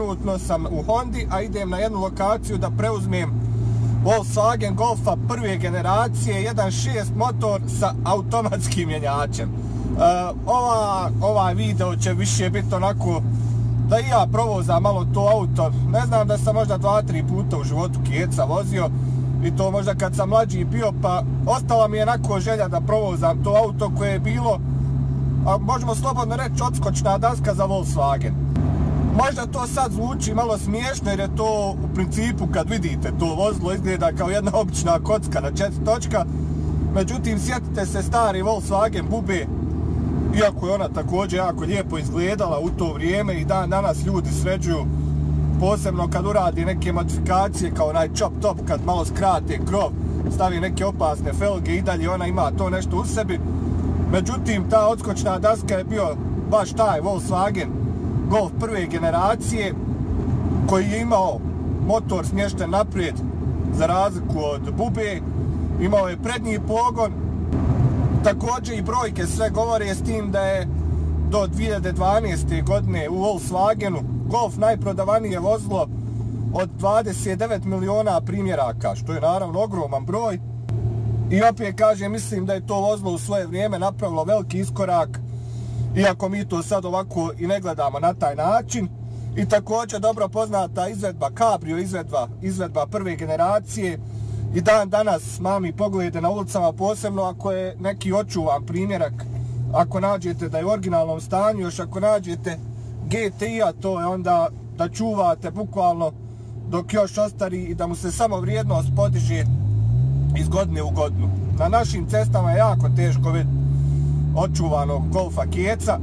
trenutno sam u Hondi, a idem na jednu lokaciju da preuzmem Volkswagen Golfa prve generacije, 1.6 motor sa automatskim mjenjačem. Ovaj video će više biti onako da i ja provozam malo to auto. Ne znam, da sam možda 2-3 puta u životu Keca vozio i to možda kad sam mlađi bio, pa ostala mi je onako želja da provozam to auto koje je bilo, a možemo slobodno reći, odskočna daska za Volkswagen. Možda to sad zvuči malo smiješno jer je to u principu, kad vidite to vozilo, izgleda kao jedna obična kocka na 4 točka. Međutim, sjetite se stari Volkswagen bube, iako je ona također jako lijepo izgledala u to vrijeme i dan danas ljudi sređuju, posebno kad uradi neke modifikacije kao onaj chop top, kad malo skrate krov, stavi neke opasne felge i dalje ona ima to nešto u sebi. Međutim, ta odskočna daska je bio baš taj Volkswagen Golf prve generacije koji je imao motor smješten naprijed za razliku od bube, imao je prednji pogon. Također i brojke sve govore s tim da je do 2012. godine u Volkswagenu Golf najprodavanije vozilo od 29 miliona primjeraka, što je naravno ogroman broj. I opet kažem, mislim da je to vozilo u svoje vrijeme napravilo veliki iskorak, iako mi to sad ovako i ne gledamo na taj način. I također dobro poznata izvedba Cabrio, izvedba prve generacije. I dan danas mami poglede na ulicama, posebno ako je neki očuvan primjerak, ako nađete da je u originalnom stanju, još ako nađete GTI-a, to je onda da čuvate bukvalno dok još ostari i da mu se samo vrijednost podiže iz godine u godinu. Na našim cestama je jako teško vidjeti očuvanog Golfa Keca,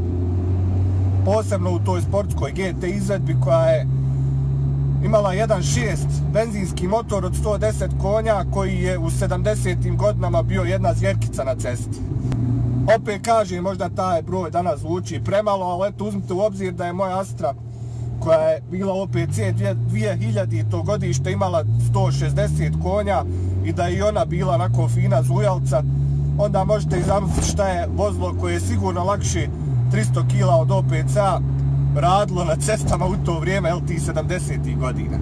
posebno u toj sportskoj GT izvedbi koja je imala 1.6 benzinski motor od 110 konja koji je u 70. godinama bio jedna zvjerkica na cesti. Opet kažem, možda taj broj danas zvuči premalo, ali eto uzmite u obzir da je moja Astra koja je bila OPC 2000. godište imala 160 konja i da je i ona bila onako fina zujalca, onda možete i zamisliti šta je vozilo koje je sigurno lakše 300 kila od OPC-a radilo na cestama u to vrijeme, tih 70. godina.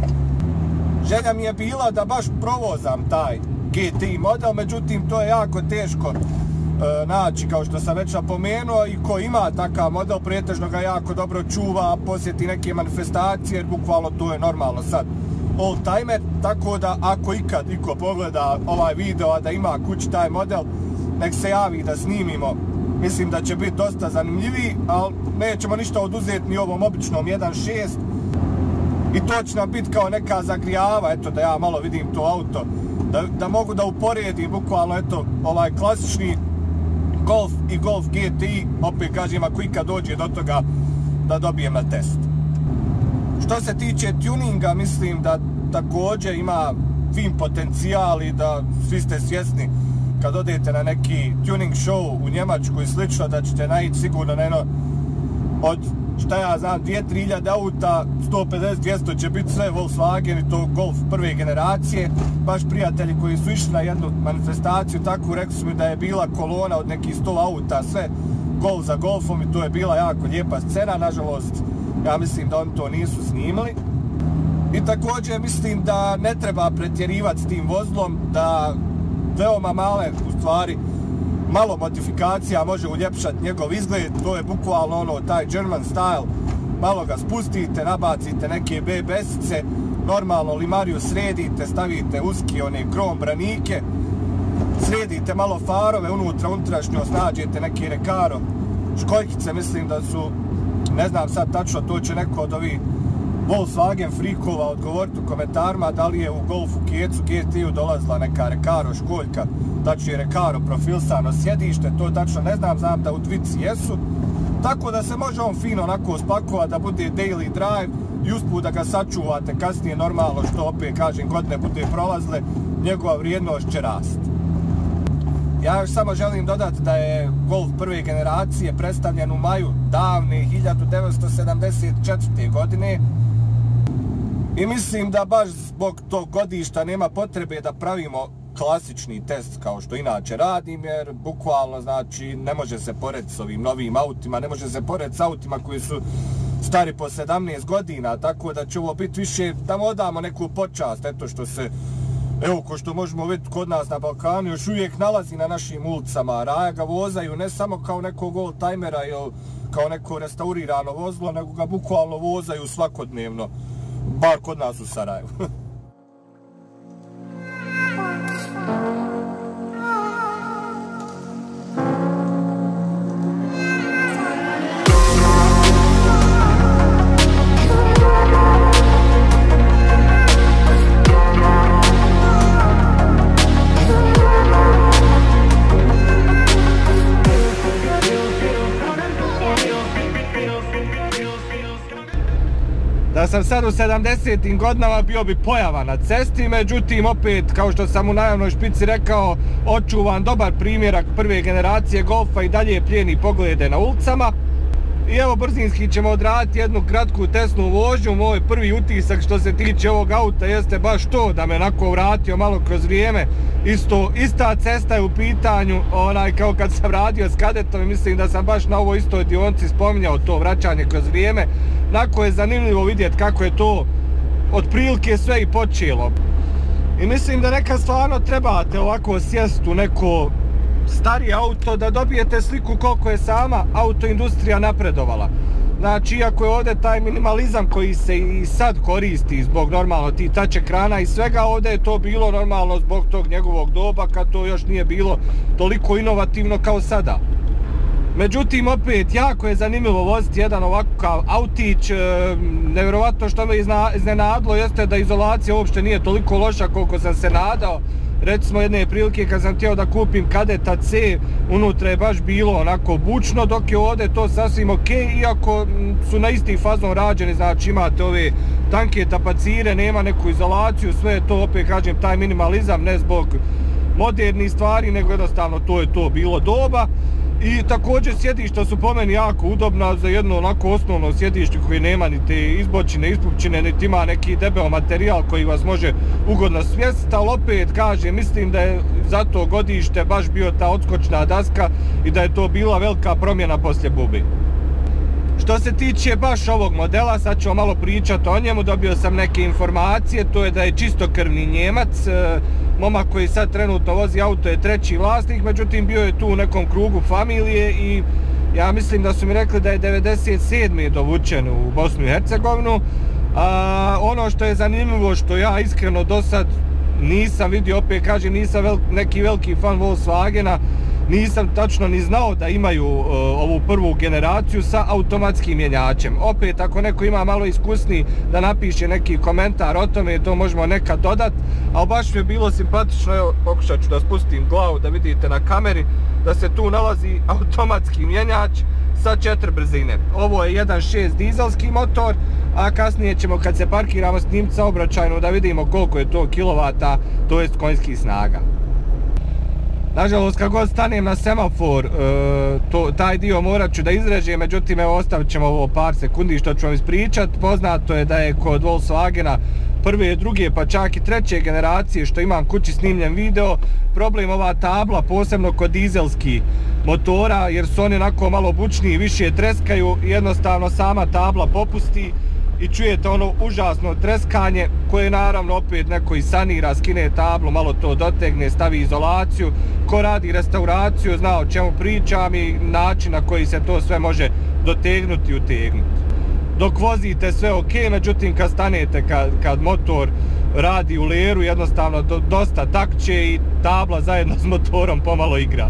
Želja mi je bila da baš provozam taj GTI model, međutim to je jako teško naći, kao što sam već napomenuo, i ko ima takav model pretežno ga jako dobro čuva, posjeti neke manifestacije, jer bukvalno to je normalno sad old-timer, tako da ako ikad iko pogleda ovaj video, a da ima kući taj model, nek se javi da snimimo. Mislim da će biti dosta zanimljiviji, ali nećemo ništa oduzeti ni ovom običnom 1.6. I to će nam biti kao neka zagrijava, eto da ja malo vidim to auto, da mogu da uporedim bukvalno, eto, ovaj klasični Golf i Golf GTI, opet kažem ako ikad dođe do toga da dobijem na test. Što se tiče tuninga, mislim da također ima fin potencijal i da svi ste svjesni kad odete na neki tuning show u Njemačku i slično, da ćete naići sigurno na jedno od, šta ja znam, 2-3 auta, 150-200 će biti sve Volkswagen i to Golf prve generacije. Baš prijatelji koji su išli na jednu manifestaciju, tako rekli su mi da je bila kolona od nekih 100 auta, sve Golf za Golfom, i to je bila jako lijepa scena. Nažalost, ja mislim da oni to nisu snimili. I također mislim da ne treba pretjerivati s tim vozilom, da veoma male, u stvari, malo modifikacija može uljepšati njegov izgled. To je bukvalno ono, taj German style, malo ga spustite, nabacite neke BBS-ice, normalno limariju sredite, stavite uski one krom branike, sredite malo farove, unutrašnjost nađete neke Recaro školjkice, mislim da su, ne znam sad tačno, to će neko od ovih Volkswagen freakova odgovoriti u komentarima da li je u Golfu Kecu GT-u dolazila neka Recaro školjka, tačno je Recaro profilsano sjedište, to tačno ne znam, znam da u dvici jesu, tako da se može on fino onako spakovati da bude daily drive i usput da ga sačuvate kasnije, normalno što opet kažem, godine bude prolazile, njegova vrijednost će rasti. Ja još samo želim dodati da je Golf prve generacije predstavljen u maju davne 1974. godine i mislim da baš zbog tog godišta nema potrebe da pravimo klasični test kao što inače radim, jer bukvalno znači ne može se porediti s ovim novim autima, ne može se porediti s autima koji su stari po 17 godina, tako da će ovo biti više da mu odamo neku počast, eto što se, evo ko što možemo vidjeti kod nas na Balkanu, još uvijek nalazi na našim ulicama. Raja ga vozaju ne samo kao nekog oldtimera ili kao neko restaurirano vozilo, nego ga bukvalno vozaju svakodnevno, bar kod nas u Sarajevu. Da sam sad u 70-im godinama bio bi pojava na cesti, međutim opet, kao što sam u najavnoj špici rekao, očuvan dobar primjerak prve generacije Golfa i dalje plijeni poglede na ulicama. I evo brzinski ćemo odraditi jednu kratku testnu vožnju. Moj prvi utisak što se tiče ovog auta jeste baš to da me onako vratio malo kroz vrijeme. Ista cesta je u pitanju, kao kad sam radio s kadetom i mislim da sam baš na ovoj istoj dionici spominjao to vraćanje kroz vrijeme. Onako je zanimljivo vidjeti kako je to otprilike sve i počelo. I mislim da nekad stvarno trebate ovako sjesti u neko stari auto da dobijete sliku koliko je sama autoindustrija napredovala. Znači, iako je ovdje taj minimalizam koji se i sad koristi zbog normalno tih touch ekrana i svega, ovdje je to bilo normalno zbog tog njegovog doba kad to još nije bilo toliko inovativno kao sada. Međutim, opet, jako je zanimljivo voziti jedan ovakav autić. Nevjerovatno što me iznenadilo jeste da izolacija uopšte nije toliko loša koliko sam se nadao. Recimo jedne prilike kad sam htio da kupim Kadeta C, unutra je baš bilo onako bučno, dok je ovdje to sasvim ok, iako su na isti fazon rađeni, znači imate ove tanke tapacire, nema neku izolaciju, sve je to, opet kažem, taj minimalizam, ne zbog modernih stvari, nego jednostavno to je to bilo doba. I također sjedišta su po meni jako udobna za jedno onako osnovno sjedište koje nema ni te izbočine, ispupčine, niti ima neki debel materijal koji vas može ugodno smjestiti, ali opet kažem, mislim da je za to godište baš bio ta odskočna daska i da je to bila velika promjena poslije bubi. Što se tiče baš ovog modela, sad ćemo malo pričati o njemu, dobio sam neke informacije, to je da je čistokrvni Njemac, momak koji sad trenutno vozi auto je treći vlasnik, međutim bio je tu u nekom krugu familije i ja mislim da su mi rekli da je 97. dovučen u Bosnu i Hercegovinu. Ono što je zanimljivo, što ja iskreno do sad nisam vidio, opet kažem, nisam neki veliki fan Volkswagena, nisam tačno ni znao da imaju ovu prvu generaciju sa automatskim mjenjačem. Opet, ako neko ima malo iskusniji da napiše neki komentar o tome, to možemo nekad dodat, ali baš mi je bilo simpatično. Evo, pokušat ću da spustim glavu da vidite na kameri da se tu nalazi automatski mjenjač sa 4 brzine. Ovo je 1.6 dizelski motor, a kasnije ćemo kad se parkiramo snimiti saobraćajnu da vidimo koliko je to kilovata, to jest konjskih snaga. Nažalost, kad god stanem na semafor, taj dio morat ću da izrežem, međutim, evo, ostavit ćemo ovo par sekundi što ću vam ispričat. Poznato je da je kod Volkswagena prve, druge, pa čak i treće generacije, što imam kući snimljen video, problem ova tabla, posebno kod dizelskih motora, jer su oni onako malo bučniji, više treskaju, jednostavno sama tabla popusti i čujete ono užasno treskanje koje naravno opet neko i sanira, skine tablu, malo to dotegne, stavi izolaciju. Ko radi restauraciju zna o čemu pričam i način na koji se to sve može dotegnuti i utegnuti. Dok vozite sve ok, međutim kad stanete, kad motor radi u leru, jednostavno dosta takće i tabla zajedno s motorom pomalo igra.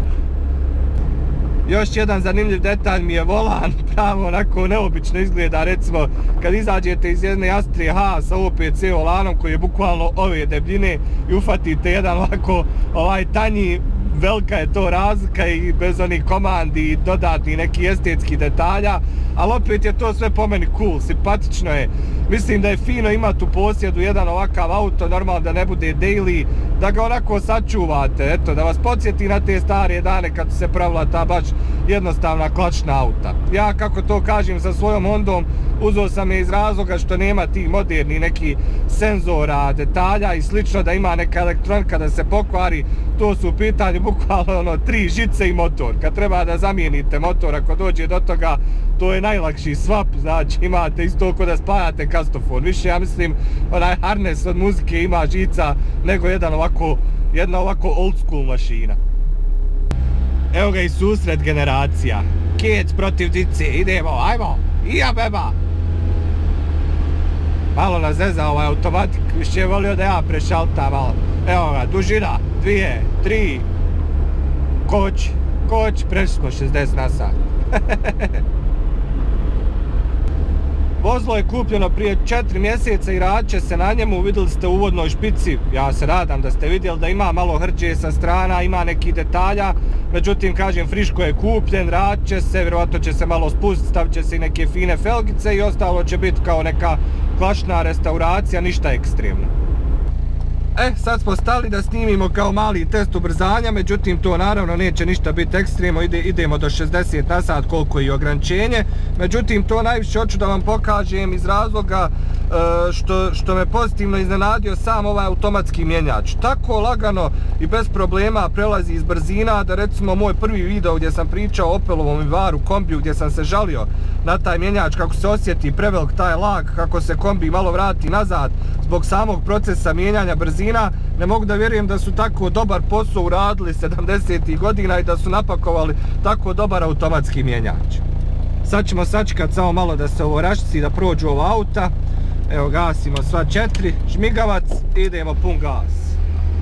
Još jedan zanimljiv detalj mi je volan, pravo onako neobično izgleda, recimo kad izađete iz jedne Astrije H sa OPC volanom koji je bukvalno ove debljine i ufatite jedan ovako tanji, velika je to razlika i bez onih komandi i dodatnih nekih estetskih detalja, ali opet je to sve po meni cool, simpatično je. Mislim da je fino imati u posjedu jedan ovakav auto, normalno da ne bude daily, da ga onako sačuvate, eto, da vas podsjeti na te stare dane kad se pravila ta baš jednostavna klačna auta. Ja, kako to kažem, sa svojom Hondom uzeo sam je iz razloga što nema tih moderni neki senzora, detalja i slično, da ima neka elektronika da se pokvari. To su u pitanju bukvalno 3 žice i motor. Kad treba da zamijenite motor, ako dođe do toga, to je najlakši swap, znači imate isto ko da spajate kastofon. Više, ja mislim, onaj harness od muzike ima žica nego jedna ovako old school mašina. Evo ga i susret generacija. Kec protiv dice, idemo, ajmo, ija beba! Malo nas zeza ovaj automatik, više je volio da ja prešaltam malo. Evo ga, dužina, 2, 3, koč, prešli smo 60 na sat. Vozilo je kupljeno prije 4 mjeseca i radit će se na njemu, vidjeli ste u uvodnoj špici, ja se nadam da ste vidjeli da ima malo hrđe sa strana, ima nekih detalja, međutim, kažem, friško je kupljen, radit će se, vjerovatno će se malo spustiti, stavit će se i neke fine felgice i ostalo će biti kao neka klašna restauracija, ništa ekstremno. Sad smo stali da snimimo kao mali test ubrzanja, međutim to naravno neće ništa biti ekstremno, idemo do 60 na sat koliko je ograničenje, međutim to najviše hoću da vam pokažem iz razloga što me pozitivno iznenadio sam ovaj automatski mjenjač. Tako lagano i bez problema prelazi iz brzina da recimo moj prvi video gdje sam pričao o Opelovom Vivaru kombiju gdje sam se žalio na taj mjenjač kako se osjeti prevelik taj lag, kako se kombi malo vrati nazad zbog samog procesa mijenjanja brzina, ne mogu da vjerujem da su tako dobar posao uradili 70-ih godina i da su napakovali tako dobar automatski mjenjač. Sad ćemo sačekati samo malo da se ovo raščisti, da prođu ova auta. Evo, gasimo sva 4, žmigavac, idemo pun gas.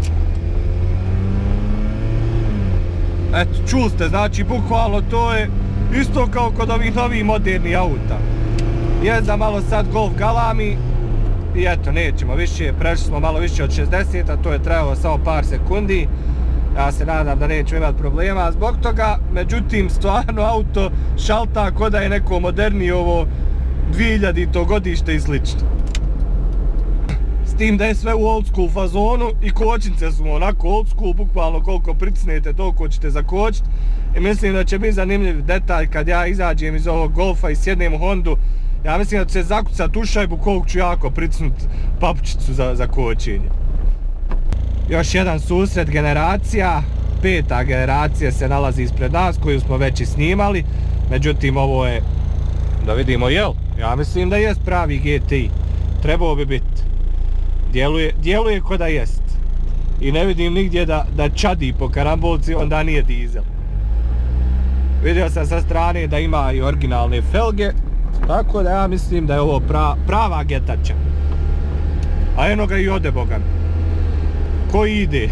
Eto, čuli ste, znači bukvalno to je isto kao kod ovih novih modernih auta. Jezda malo sad Golf galami i eto, nećemo više, prešli smo malo više od 60, a to je trajalo samo par sekundi. Ja se nadam da nećemo imati problema zbog toga, međutim, stvarno auto šalta ko da je neko moderniji ovo 2000. godište i slično. S tim da je sve u old school fazonu i kočnice su onako old school, bukvalno koliko pritisnete toliko ćete zakočiti. I mislim da će biti zanimljiv detalj kad ja izađem iz ovog Golfa i sjednem u Hondu. Ja mislim da će se zakucati u šajbu koliko ću jako pritisnuti papučicu za kočenje. Još jedan susret generacija, 5. generacija se nalazi ispred nas koju smo već i snimali, međutim ovo je, da vidimo jel, ja mislim da jest pravi GTI, trebao bi biti, djeluje ko da jest i ne vidim nigdje da čadi po karambolci, onda nije dizel. Vidio sam sa strane da ima i originalne felge, tako da ja mislim da je ovo prava getača. A eno ga i ode, bogan. Ko ide?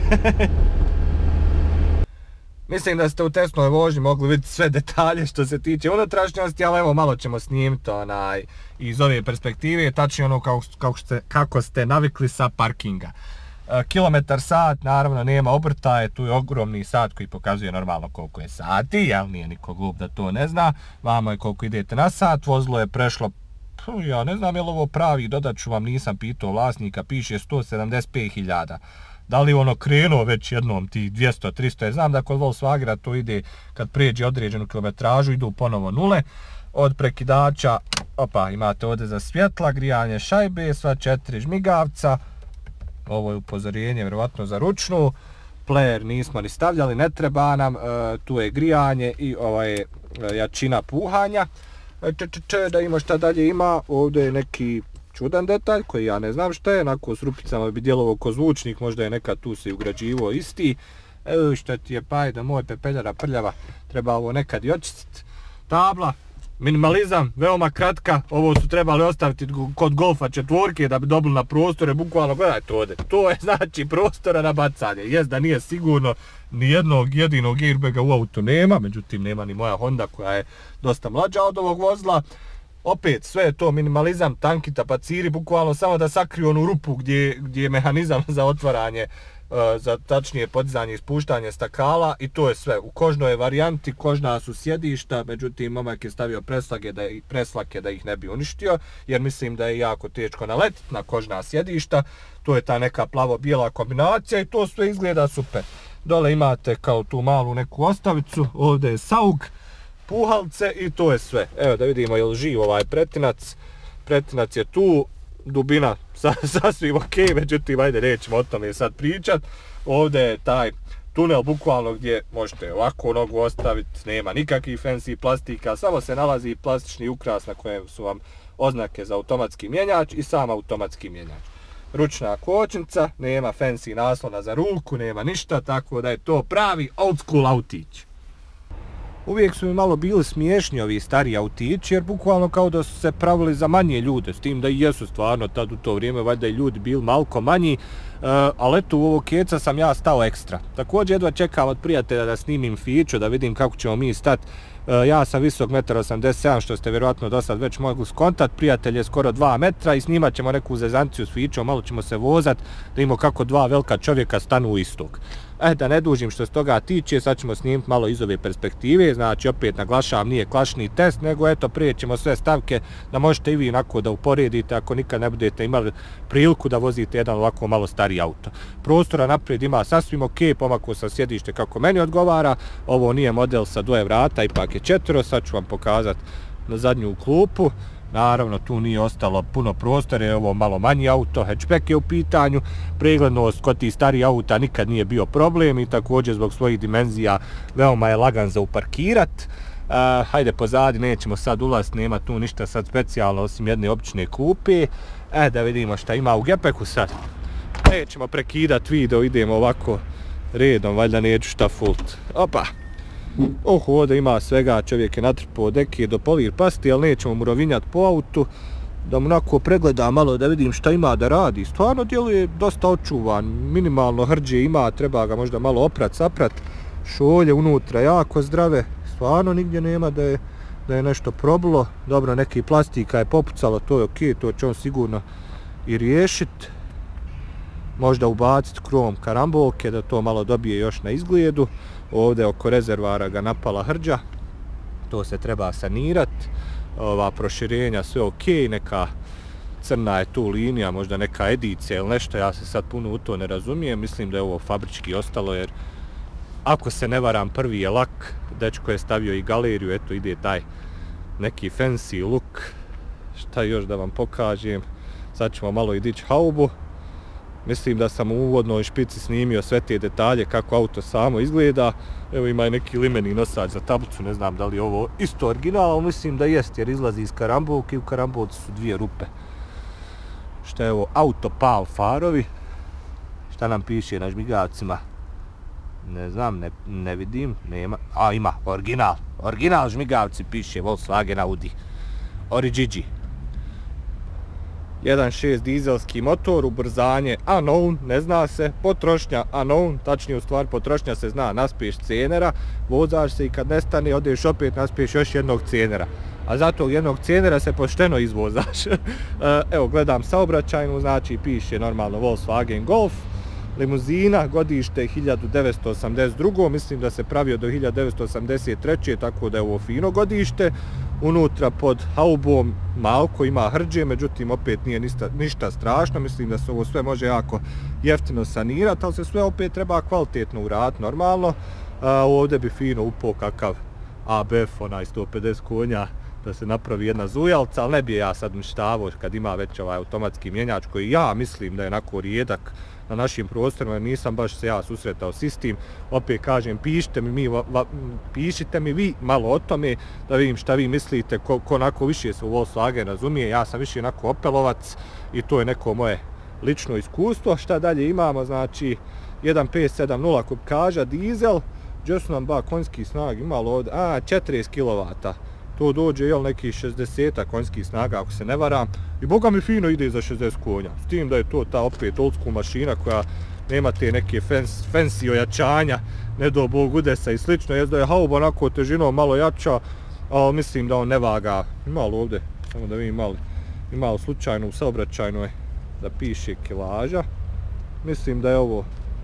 Mislim da ste u testnoj vožnji mogli vidjeti sve detalje što se tiče unutrašnjosti, ali evo malo ćemo snimiti iz ove perspektive, tačnije ono kako ste navikli sa parkinga. Kilometar sat, naravno nema obrtaje, tu je ogromni sat koji pokazuje normalno koliko je sati, jel nije niko glup da to ne zna, vamo je koliko idete na sat, vozilo je prešlo, ja ne znam je li ovo pravi, dodat ću vam, nisam pitao vlasnika, piše 175.000. Da li ono krenuo već jednom tih 200-300, ja znam da kod Volkswagena to ide kad pređe određenu kilometražu, idu ponovo nule. Od prekidača, opa, imate ovdje za svjetla, grijanje šajbe, sva 4 žmigavca. Ovo je upozorenje, vjerovatno za ručnu. Player nismo ni stavljali, ne treba nam. Tu je grijanje i ova je jačina puhanja. Da ima šta dalje ima, ovdje je neki čudan detalj koji ja ne znam šta je, onako s rupicama bi djelovao ko zvučnik, možda je nekad tu se ugrađivo isti. Evo što ti je pajda moj pepeljara prljava, treba ovo nekad i očistiti. Tabla, minimalizam, veoma kratka, ovo su trebali ostaviti kod Golfa 4 da bi dobili na prostore, bukvalno gledajte ovdje, to je znači prostora na bacanje, jest da nije sigurno ni jednog jedinog airbaga u autu nema, međutim nema ni moja Honda koja je dosta mlađa od ovog vozila. Opet, sve je to minimalizam, tanki tapaciri, bukvalno samo da sakriju onu rupu gdje je mehanizam za otvaranje za tačnije podizanje i spuštanje stakala i to je sve. U kožnoj varijanti kožna su sjedišta, međutim momak je stavio preslake da ih ne bi uništio, jer mislim da je jako teško naletiti na kožna sjedišta. To je ta neka plavo-bijela kombinacija i to sve izgleda super. Dole imate kao tu malu neku ostavicu, ovdje je saug, puhalce i to je sve. Evo da vidimo je li živ ovaj pretinac. Pretinac je tu, dubina sasvim ok, međutim ajde nećemo o tome sad pričat. Ovdje je taj tunel bukvalno gdje možete ovako nogu ostaviti, nema nikakvih fancy plastika, samo se nalazi plastični ukras na kojem su vam oznake za automatski mjenjač i sam automatski mjenjač. Ručna kočnica, nema fancy naslona za ruku, nema ništa, tako da je to pravi old school autić. Uvijek su mi malo bili smiješni ovi stari autići, jer bukvalno kao da su se pravili za manje ljude, s tim da i jesu stvarno tad u to vrijeme, valjda i ljudi bili malko manji, ali eto u ovog keca sam ja stao ekstra. Također jedva čekam od prijatelja da snimim fiću, da vidim kako ćemo mi stati. Ja sam visok 1,87 m, što ste vjerojatno do sad već mogli skontat, prijatelj je skoro 2 metra i snimat ćemo neku zezanciju s fićom, malo ćemo se vozat, da imamo kako dva velika čovjeka stanu u istog. Da ne dužim što se toga tiče, sad ćemo snimiti malo iz ove perspektive, znači opet naglašavam, nije klašni test, nego eto prijećemo sve stavke da možete i vi onako da uporedite ako nikad ne budete imali priliku da vozite jedan ovako malo stari auto. Prostora naprijed ima sasvim ok, pomako sa sjedište kako meni odgovara, ovo nije model sa dvoje vrata, ipak je 4, sad ću vam pokazati na zadnju klupu. Naravno tu nije ostalo puno prostora, je ovo malo manji auto, hatchback je u pitanju, preglednost kod tih starih auta nikad nije bio problem i također zbog svojih dimenzija veoma je lagan za uparkirat. Hajde pozadi, nećemo sad ulaziti, nema tu ništa sad specijalno osim jedne obične klupe. Da vidimo šta ima u gepeku sad. Nećemo prekidat video, idemo ovako redom, valjda neću šta fult. Opa! Ovdje ima svega, čovjek je natrpao deke do polir pasti, ali nećemo mu rovinjati po autu, da mu onako pregleda malo da vidim šta ima da radi. Stvarno djeluje dosta očuvan, minimalno hrđe ima, treba ga možda malo oprat, saprat, šolje unutra jako zdrave, stvarno nigdje nema da je nešto probilo. Dobro, neki plastika je popucalo, to je ok, to će on sigurno i riješiti. Možda ubaciti krom karambolke da to malo dobije još na izgledu. Ovdje oko rezervara ga napala hrđa, to se treba sanirati. Ova proširenja sve ok, neka crna je tu linija, možda neka edicija ili nešto, ja se sad puno u to ne razumijem, mislim da je ovo fabrički ostalo jer ako se ne varam prvi je lak, dečko je stavio i galeriju, eto ide taj neki fancy look. Šta još da vam pokažem, sad ćemo malo i dići haubu. Mislim da sam u uvodnoj špici snimio sve te detalje kako auto samo izgleda. Evo ima i neki limeni nosač za tablicu, ne znam da li je ovo isto original, ali mislim da jest jer izlazi iz karambolke i u karambolci su dvije rupe. Šta je ovo? Autopal farovi. Šta nam piše na žmigavcima? Ne znam, ne vidim, nema. A ima, original. Original žmigavci piše Volkswagen Audi. Origigi. 1.6 dizelski motor, ubrzanje unknown, ne zna se, potrošnja unknown, tačnije u stvari potrošnja se zna, naspiješ cenera, vozaš se i kad nestane odeš opet naspiješ još jednog cenera, a za tog jednog cenera se pošteno izvozaš. Evo gledam saobraćajnu, znači piše normalno Volkswagen Golf, limuzina, godište 1982. Mislim da se pravio do 1983. tako da je ovo fino godište. Unutra pod haubom malko ima hrđe, međutim opet nije ništa strašno. Mislim da se ovo sve može jako jeftino sanirati, ali se sve opet treba kvalitetno uraditi normalno. Ovdje bi fino upao kakav ABF, onaj 150 konja, da se napravi jedna zujalca, ali ne bi ja sad mištavao kad ima već ovaj automatski mjenjač koji ja mislim da je onako rijedak na našim prostorima, nisam baš se ja susretao s istim. Opet kažem, pišite mi vi malo o tome da vidim šta vi mislite, ko onako više se u Volkswagen razumije. Ja sam više onako opelovac i to je neko moje lično iskustvo. Šta dalje imamo, znači 1.570 kubikaža dizel, gdje su nam ba konjski snag imalo ovdje, 40 kW. To dođe jel neki 60 konjskih snaga ako se ne varam i boga mi fino ide za 60 konja, s tim da je to ta opet old school mašina koja nema te neke fancy ojačanja, ne do bog udesa i slično, jest da je hauba onako težinom malo jača, ali mislim da on ne vaga, imalo ovdje, samo da vidim imalo slučajno u saobraćajnoj da piše kilaža, mislim da je ovo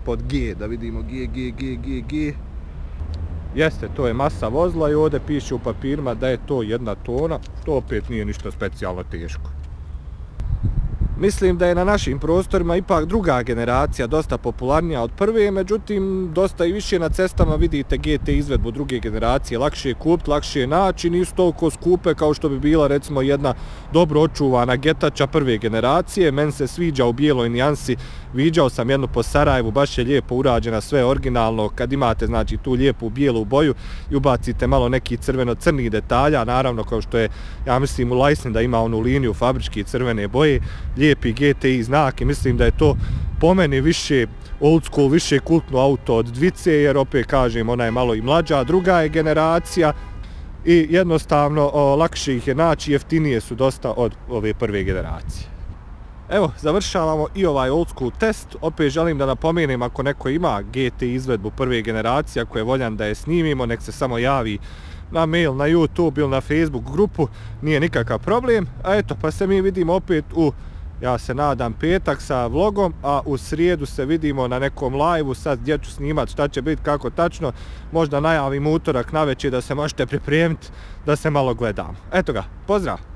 pod G, da vidimo G. Jeste, to je masa vozila i ovdje piše u papirima da je to 1 tona, to opet nije ništa specijalno teško. Mislim da je na našim prostorima ipak druga generacija dosta popularnija od prve, međutim dosta i više na cestama vidite GT izvedbu druge generacije, lakše je kupiti, lakše je naći, nisu toliko skupe kao što bi bila recimo jedna dobro očuvana getača prve generacije. Meni se sviđa u bijeloj nijansi, viđao sam jednu po Sarajevu, baš je lijepo urađena, sve originalno, kad imate znači tu lijepu bijelu boju i ubacite malo neki crveno-crnih detalja, naravno kao što je, ja mislim u Lajsni da ima onu liniju fabričke crvene boje, lijepi GTI znak i mislim da je to po meni više old school, više kultno auto od dvice, jer opet kažem ona je malo i mlađa, druga je generacija i jednostavno lakše ih je naći, jeftinije su dosta od ove prve generacije. Evo, završavamo i ovaj old school test. Opet želim da napomenem, ako neko ima GT izvedbu prve generacije, ako je voljan da je snimimo, nek se samo javi na mail, na YouTube ili na Facebook grupu, nije nikakav problem. A eto, pa se mi vidimo opet u, ja se nadam, petak sa vlogom, a u srijedu se vidimo na nekom live-u, sad gdje ću snimat, šta će biti, kako tačno, možda najavim utorak navečer da se možete pripremiti da se malo gledamo. Eto ga, pozdrav!